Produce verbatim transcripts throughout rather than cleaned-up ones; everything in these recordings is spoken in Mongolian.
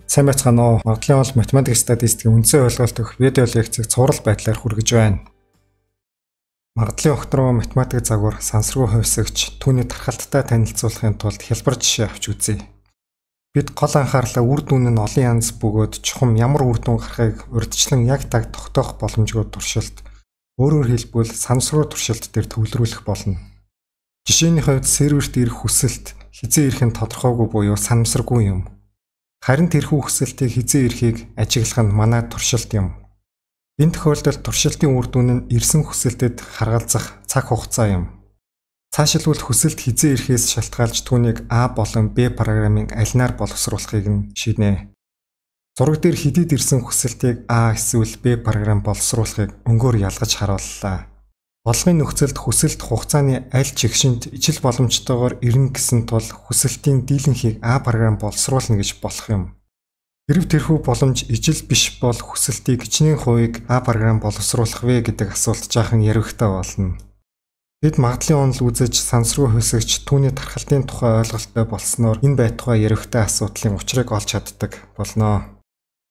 Сайн байцгаана уу? Магадлалын ол математик статистикийн үндсэн ойлголт өгөх видео лекцийг цуврал байдлаар хүргэж байна. Магадлалын огтороо математик загвар сансргүй хувьсагч түүний тархалттай танилцуулахын тулд хялбар жишээ авч үзье. Бид гол анхаарлаа үр дүн нь олон янз бөгөөд чухам ямар үр дүн гарахыг урьдчилан яг таг тогтоох боломжгүй туршилт, өөрөөр хэлбэл сансргүй туршилт дээр төвлөрүүлэх болно. Жишээний хувьд серверт ирэх хүсэлт хизээ ирэх нь тодорхойгүй буюу санамсаргүй юм. Харин тэрхүү хүсэлтийг хизээ ирэхийг ажиглах нь манай туршилт юм. Энэ тохиолдолд туршилтын үр дүн нь ирсэн хүсэлтэд харгалзах цаг хугацаа юм. Цаашилбал хүсэлт хизээ ирэхээс шалтгаалж түүнийг А болон Б программын алинаар боловсруулахыг нь шийднэ. Зураг дээр хэдийд ирсэн хүсэлтийг А эсвэл Б програм боловсруулахыг өнгөөр ялгаж харууллаа. Болгын нөхцөлд хүсэлт хугацааны аль чигшинд ижил боломжтойгоор ирнэ гэсэн тул хүсэлтийн дийлэнхийг А програм боловсруулна гэж болох юм. Хэрв тэрхүү боломж ижил биш бол хүсэлтийг хичнээн хувийг А програм боловсруулах вэ гэдэг асуулт жаахан яригтай болно. Бид магадлалын онол үзэж сансргүй хувьсагч түүний тархалтын тухай ойлголттой болсноор энэ байтугай яригтай асуудлын учрыг олж чаддаг болно.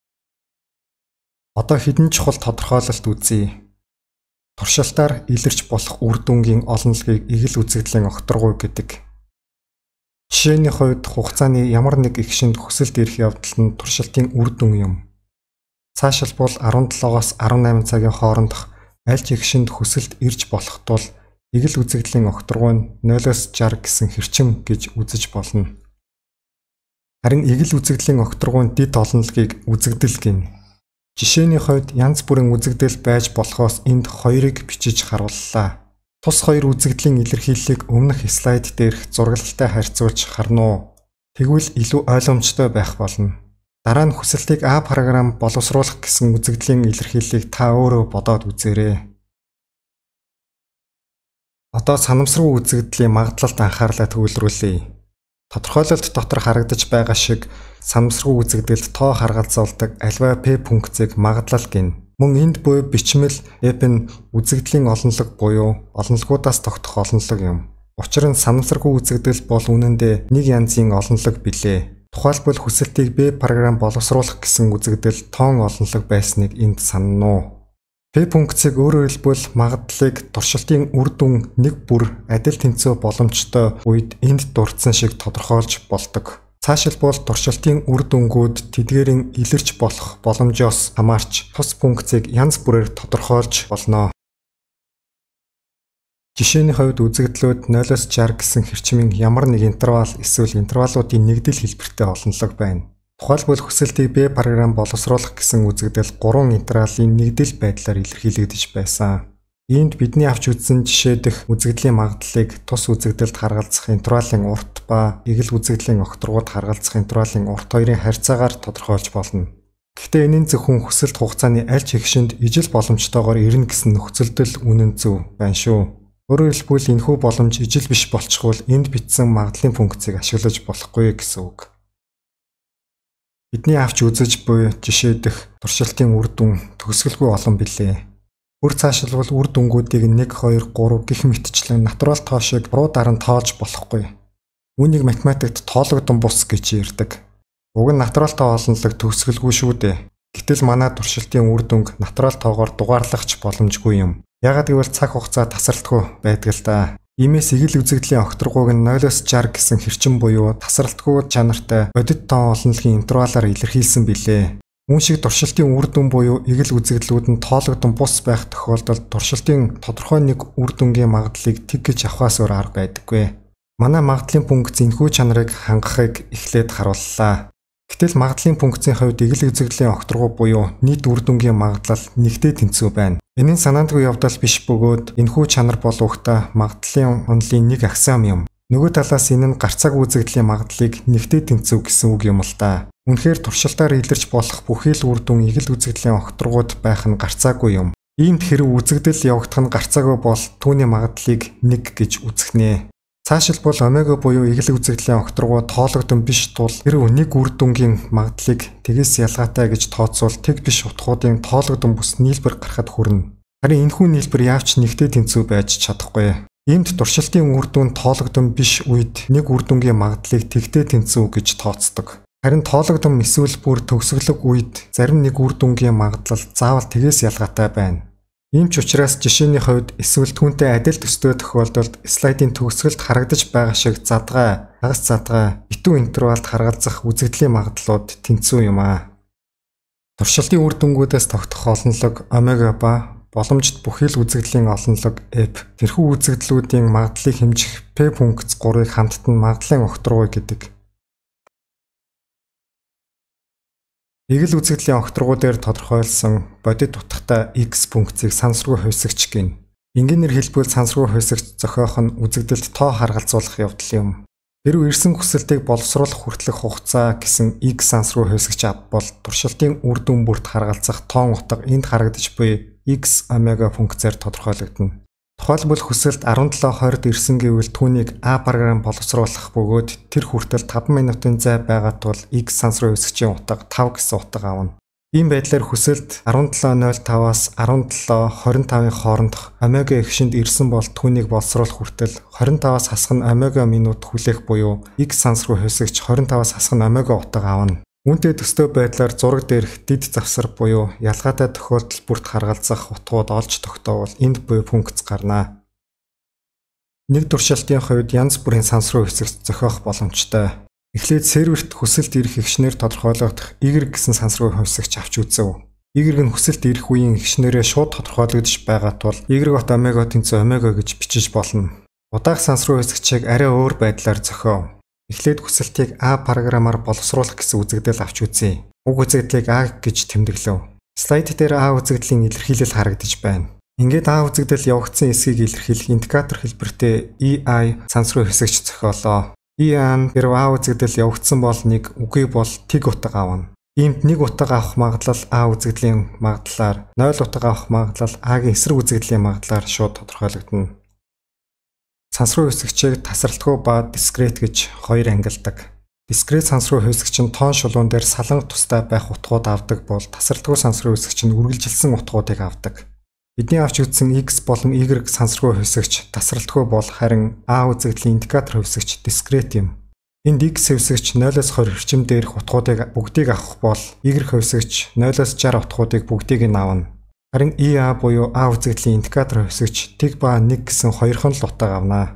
Одоо хэдэн чухал тодорхойлолт үзье. Туршилтаар илэрч болох үр дүнгийн олонлогийг эгэл үзэгдлийн огторгуй гэдэг. Жишээний хувьд хугацааны ямар нэг эгшинд хүсэлт ирэх явдал нь туршилтын үр дүн юм. Цаашилбал арван долоогоос арван найман цагийн хоорондох аль ч эгшинд хүсэлт ирж болох тул эгэл үзэгдлийн огторгуй нь нулиос жарга гэсэн хэрчим гэж үзэж болно. Харин эгэл үзэгдлийн огторгуйн дэд олонлогийг үзэгдэл гэнэ. Жишээний хувьд янз бүрийн үзэгдэл байж болохоос энд хоёрыг бичиж харууллаа. Тус хоёр үзэгдлийн илэрхийллийг өмнөх слайд дээрх зурагтай харьцуулж харна уу? Тэгвэл илүү ойлгомжтой байх болно. Дараа нь хүсэлтийг А програм боловсруулах гэсэн үзэгдлийн илэрхийллийг та өөрөө бодоод үзээрэй. Одоо санамсаргүй үзэгдлийн магадлалд анхаарлаа төвлөрүүлье. Тодорхойлолт дотор харагдаж байгаа шиг санамсаргүй үзэгдэлд тоо харгалзуулдаг альва P функцийг магадлал гэнэ. Мөн энд буй бичмэл F нь үзэгдлийн олонлог буюу олонлогуудаас тогтох олонлог юм. Учир нь санамсаргүй үзэгдэл бол үнэндээ нэг янзын олонлог билээ. Тухайлбал хүсэлтийг Б програм боловсруулах гэсэн үзэгдэл тоон олонлог байсныг энд санана уу? P функцийг өөрөөр хэлбэл магадлалыг туршилтын үр дүн нэг бүр адил тэнцүү боломжтой үед энд дурдсан шиг тодорхойлж болдог. Цаашилбал туршилтын үр дүнгууд тэдгээрийн илэрч болох боломжоос хамаарч тус функцийг янз бүрээр тодорхойлж болно. Жишээний хувьд үзэгдлүүд нулиос жарга гэсэн хэрчмийн ямар нэг интервал эсвэл интервалуудын нэгдэл хэлбэртэй олонлог байна. Тухайлбал хүсэлтийг Б програм боловсруулах гэсэн үзэгдэл гурван интервалын нэгдэл байдлаар илэрхийлэгдэж байсан. Энд бидний авч үзсэн жишээ дэх үзэгдлийн магадлалыг тус үзэгдэлд харгалзах интервалын урт ба эгэл үзэгдлийн огторгууд харгалзах интервалын урт хоёрын харьцаагаар тодорхойлж болно. Гэхдээ энэ нь зөвхөн хүсэлт хугацааны аль ч эгшинд ижил боломжтойгоор ирнэ гэсэн нөхцөлдөл үнэн зөв байна шүү. Өөрөөр хэлбэл энэхүү боломж ижил биш болчихвол энд бичсэн магадлалын функцийг ашиглаж болохгүй гэсэн үг. Бидний авч үзэж буй жишээ дэх туршилтын үр дүн төгсгөлгүй олон билээ. Бүр цаашилбал үр дүнгуудыг нэг, хоёр, гурав гэх мэтчлэн натурал тоо шиг буруу дараа нь тоолж болохгүй. Үүнийг математикт тоологдсон бус гэж ярьдаг. Уг нь натурал тоо олонлог төгсгөлгүй шүү дээ. Гэтэл манай туршилтын үр дүнг натурал тоогоор дугаарлахч боломжгүй юм. Яагад гэвэл цаг хугацаа тасралтгүй байдаг л да. Иймээс эгэл үзэгдлийн огторгуйг нь нулиос жарга гэсэн хэрчим буюу тасралтгүй чанартай бодит тоон олонлогийн интервалаар илэрхийлсэн билээ. Үүн шиг туршилтын үр дүн буюу эгэл үзэгдлүүд нь тоологдсон бус байх тохиолдолд туршилтын тодорхой нэг үр дүнгийн магадлалыг тэг гэж авахаас өөр арга байдаггүй. Манай магадлалын функц энэхүү чанарыг хангахыг эхлээд харууллаа. Гэтэл магадлалын функцийн хувьд эгэл үзэгдлийн огторгуй буюу нийт үр дүнгийн магадлал нэгдээ тэнцүү байна. Энэ нь санаандгүй явдал биш бөгөөд энэхүү чанар бол угтаа магадлалын онолын нэг аксиом юм. Нөгөө талаас энэ нь гарцааг үзэгдлийн магадлалыг нэгдээ тэнцүү гэсэн үг юм л да. Үнэхээр туршилтаар илэрч болох бүхий л үр дүн эгэл үзэгдлийн огторгууд байх нь гарцаагүй юм. Иймд хэрэг үзэгдэл явагдах нь гарцаагүй бол түүний магадлалыг нэг гэж үзэх нэ. Цаашилбал омега буюу эгэл үзэгдлийн огторгуу тоологдсон биш тул хэрв нэг үр дүнгийн магадлалыг тэгээс ялгаатай гэж тооцвол тэг биш утгуудын тоологдсон бүс нийлбэр гарахад хүрнэ. Харин энэхүү нийлбэр яавч нэгдээ тэнцүү байж чадахгүй. Иймд туршилтын үр дүн тоологдсон биш үед нэг үр дүнгийн магадлалыг тэгтээ тэнцүү гэж тооцдог. Харин тоологдсон эсвэл бүр төгсгөлөг үед зарим нэг үр дүнгийн магадлал заавал тэгээс ялгаатай байна. Ийм ч учраас жишээний хувьд эсвэл түүнтэй адил төстэй тохиолдолд слайдын төгсгөлд харагдаж байгаа шиг задгай, хагас задгай, битүү интервалд харгалзах үзэгдлийн магадлалууд тэнцүү юм аа. Туршилтын үр дүнгуудаас тогтох олонлог омега ба боломжит бүхий л үзэгдлийн олонлог F тэрхүү үзэгдлүүдийн магадлалыг хэмжих P функц гурыг хамтд нь магадлалын огторгуй гэдэг. Игэл үзэгдлийн огторгуудаар тодорхойлсон бодит утгатай X функцийг сансргүй хувьсагч гэнэ. Энгийнээр хэлбэл сансргүй хувьсагч зохиох нь үзэгдэлд тоо харгалзуулах явдал юм. Хэрв ирсэн хүсэлтийг боловсруулах хүртэлх хугацаа гэсэн X сансргүй хувьсагч авбал туршилтын үр дүн бүрт харгалзах тоон утга энд харагдаж буй X омега функцээр тодорхойлогдно. Тухайлбал хүсэлт арван долоо хорд ирсэн гэвэл түүнийг A програм боловсруулах бөгөөд тэр хүртэл таван минутын зай байгаа тул X сансрын хувьсагчийн утга тав гэсэн утга авна. Ийм байдлаар хүсэлт арван долоо ноль таваас арван долоо хорин тавын хоорондох омега эгшинд ирсэн бол түүнийг боловсруулах хүртэл хорин таваас хасах нь омега минут хүлээх буюу X сансрын хувьсагч хорин таваас хасах нь омега утга авна. Үүнтэй төстэй байдлаар зураг дээрх дид завсар буюу ялгаатай тохиолдол бүрт харгалзах утгууд олж тогтоовол энд буй функц гарна. Нэг туршилтын хувьд янз бүрийн сансрын хувьсагч зохиох боломжтой. Эхлээд серверт хүсэлт ирэх эгшнэр тодорхойлогдох Y гэсэн сансрын хувьсагч авч үзв. Y нь хүсэлт ирэх үеийн эгшнэрээ шууд тодорхойлогдож байгаа тул Y бот омега тэнцүү омега гэж бичиж болно. Удаах сансрын хувьсагчийг арай өөр байдлаар зохиов. Эхлээд хүсэлтийг A програмаар боловсруулах гэсэн үзэгдэл авч үзье. Уг үзэгдлийг A гэж тэмдэглэв. Слайд дээр A үзэгдлийн илэрхийлэл харагдаж байна. Ингээд A үзэгдэл явагдсан эсгийг илэрхийлэх индикатор хэлбэртэй E I сансрын хувьсагч зохиолоо. E I нь хэрв A үзэгдэл явагдсан бол нэг, үгүй бол тэг утга авна. Иймд нэг утга авах магадлал A үзэгдлийн магадлалаар, нуль утга авах магадлал A-гийн эсрэг үзэгдлийн магадлалаар шууд тодорхойлогдно. Сансрын хувьсагчийг тасралтгүй ба дискрет гэж хоёр ангилдаг. Дискрет сансрын хувьсагч нь тоон шулуун дээр саланг тустай байх утгууд авдаг бол тасралтгүй сансрын хувьсагч нь үргэлжилсэн утгуудыг авдаг. Бидний авч үзсэн X болон Y сансрын хувьсагч тасралтгүй бол харин A үзэгдлийн индикатор хувьсагч дискрет юм. Энд X хувьсагч нулиос хорь орчим дээрх утгуудыг бүгдийг авах бол Y хувьсагч нулиос жарх утгуудыг бүгдийг нь авна. Харин E A буюу A үзэгдлийн индикатор хувьсагч тэг ба нэг гэсэн хоёрхон л утга авна.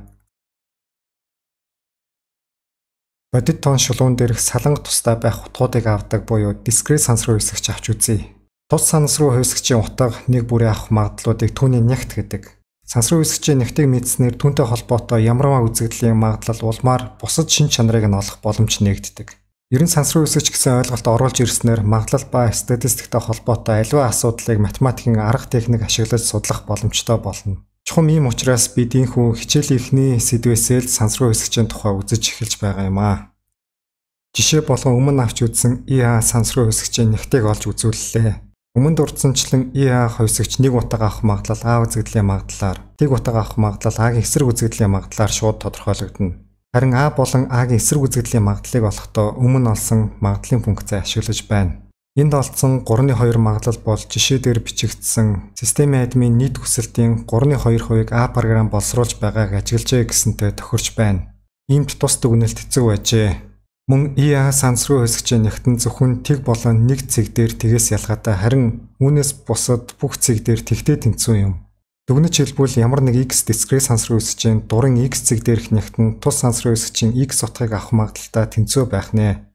Бодит тоон шулуун дээрх саланг тустай байх утгуудыг авдаг буюу дискрет сансрын хувьсагч авч үзье. Тус сансрын хувьсагчийн утга нэг бүрийн авах магадлалуудыг түүний нягт гэдэг. Сансрын хувьсагчийн нягтыг мэдснээр түүнтэй холбоотой ямарваа үзэгдлийн магадлал улмаар бусад шин чанарыг нь олох боломж нэгддэг. Ерөн сансрын хувьсагч гэсэн ойлголт оруулж ирснээр магадлал ба статистиктэй холбоотой аливаа асуудлыг математикийн арга техник ашиглаж судлах боломжтой болно. Чухам ийм учраас бид энэхүү хичээлийн эхний сэдвээсээ л сансрын хувьсагчийн тухай үзэж эхэлж байгаа юм аа. Жишээ болгон өмнө авч үзсэн E A сансрын хувьсагчийн нягтыг олж үзүүллээ. Өмнө дурдсанчлан E A хувьсагч нэг утга авах магадлал A үзэгдлийн магадлалаар, тэг утга авах магадлал A-гийн эсрэг үзэгдлийн магадлалаар шууд тодорхойлогдно. Харин A болон A-гийн эсрэг үзэгдлийн магадлалыг олохдоо өмнө олсон магадлалын функцээ ашиглаж байна. Энд олдсон гурны хоёр магадлал бол жишээ дээр бичигдсэн системийн админ нийт хүсэлтийн гурны хоёр хувийг A програм боловсруулж байгааг ажиглажээ гэсэнтэй тохирч байна. Иймд тус дүгнэлт хэцүү байжээ. Мөн E A сансрын хувьсагчийн нягтан зөвхөн тэг болон нэг цэг дээр тэгээс ялгаатай харин үүнээс бусад бүх цэг дээр тэгтэй тэнцүү юм. Дүгнэж хэлбэл ямар нэг X дискрет сансрын хувьсагчийн дурын X цэг дээрх нягт нь тус сансрын хувьсагчийн X утгыг авах магадлалтай тэнцүү байх нэ.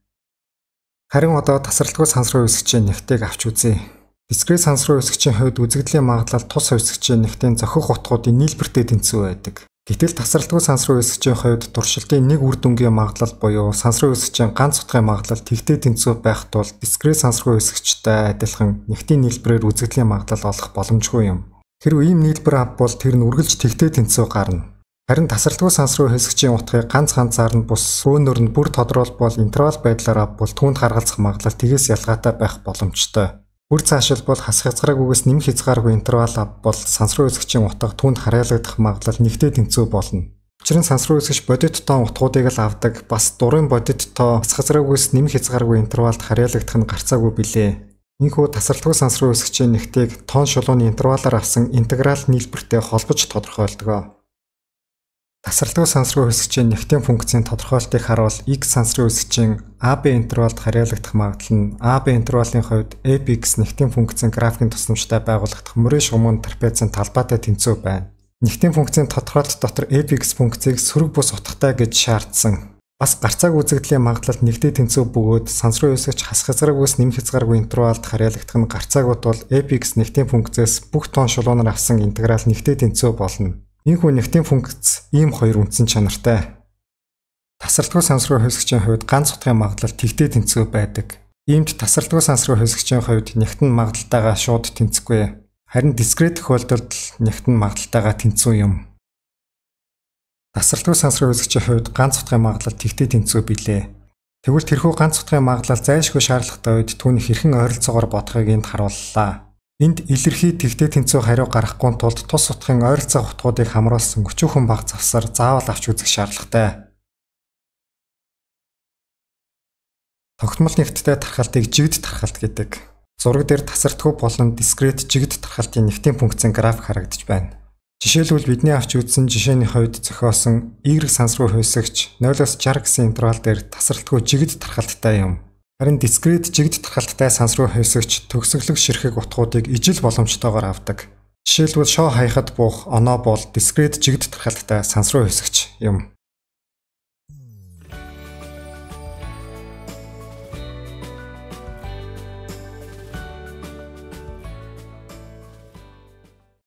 Харин одоо тасралтгүй сансрын хувьсагчийн нягтыг авч үзье. Дискрет сансрын хувьсагчийн хувьд үзэгдлийн магадлал тус хувьсагчийн нягтын зохих утгуудын нийлбэртэй тэнцүү байдаг. Гэтэл тасралтгүй сансрын хувьсагчийн хувьд туршилтын нэг үр дүнгийн магадлал буюу сансрын хувьсагчийн ганц утгын магадлал тэгтэй тэнцүү байх тул дискрет сансрын хувьсагчтай адилхан нягтын нийлбэрээр үзэгдлийн магадлал олох боломжгүй юм. Хэрвээ ийм нийлбэр авбал тэр нь үргэлж тэгтэй тэнцүү гарна. Харин тасралтгүй сансрын хувьсагчийн утгыг ганц ганцаар нь бус өөнөр нь бүр тодорхойлбол интервал байдлаар авбал түүнд харгалзах магадлал тэгээс ялгаатай байх боломжтой. Бүр цаашилбал хас хязгааргүйгээс нэмэх хязгааргүй интервал авбал сансрын хувьсагчийн утга түүнд харьяалагдах магадлал нэгтэй тэнцүү болно. Учир нь сансрын хувьсагч бодит тоон утгуудыг л авдаг бас дурын бодит тоо хас хязгааргүйгээс нэмэх хязгааргүй интервалд харьяалагдах нь гарцаагүй билээ. Энэхүү тасралтгүй сансрын хувьсагчийн нягтыг тоон шулууны интервалаар авсан интеграл нийлбэртэй холбож тодорхойлдог. Тасралтгүй сансруу хэсэгчийн нэгтийн функцийн тодорхойлтыг харуул X сансруу хэсэгчийн A B интервалд харьяалагдах магадлал нь A B интервалын хувьд A B X нэгтийн функцийн графикийн тусламжтай байгуулагдах мөрийн шугамын трапезын талбайтай тэнцүү байна. Нэгтийн функцийн тодорхойлолт дотор A B X функцийг сөрөг бус утгатай гэж шаардсан. Бас гарцааг үзэгдлийн магадлалд нэгдээ тэнцүү бөгөөд сансруу хэсэгч хас хязгааргүйс нэмэх хязгааргүй интервалд харьяалагдах нь гарцаагууд бол A B X нэгтийн функцээс бүх тоон шулуунаар авсан интеграл нэгдээ тэнцүү болно. Энэхүү нэгтийн функц ийм хоёр үндсэн чанартай. Тасралтгүй сансруу хэсэгчийн хувьд ганц утгын магадлал тэгтээ тэнцүү байдаг. Иймд тасралтгүй сансруу хэсэгчийн хувьд нэгтэн магадлалтайгаа шууд тэнцэхгүй. Харин дискрет тохиолдолд нэгтэн магадлалтайгаа тэнцүү юм. Тасралтгүй сансруу хэсэгчийн хувьд ганц утгын магадлал тэгтээ тэнцүү билээ. Тэгвэл тэрхүү ганц утгын магадлал зайлшгүй шаардлагатай үед түүний хэрхэн ойролцоогоор бодохыг энд харууллаа. Энд илэрхий тэгтээ тэнцүү хариу гаргахгүй тулд тус утгын ойролцоо утгуудыг хамруулсан өчүүхэн бага завсар заавал авч үзэх шаардлагатай. Тогтмол нэгттэй тархалтыг жигд тархалт гэдэг. Зураг дээр тасралтгүй болон дискрет жигд тархалтын нэгтийн функцийн график харагдаж байна. Жишээлбэл бидний авч үзсэн жишээний хувьд зохиосон Y сансруу хэсэгч нулиос шестьдесят гэсэн интервал дээр тасралтгүй жигд тархалттай юм. Харин дискрет жигд тархалттай сансруу хэсэгч төгсгөлөг ширхэг утгуудыг ижил боломжтойгоор авдаг. Жишээлбэл шоо хаяхад буух оноо бол дискрет жигд тархалттай сансруу хэсэгч юм.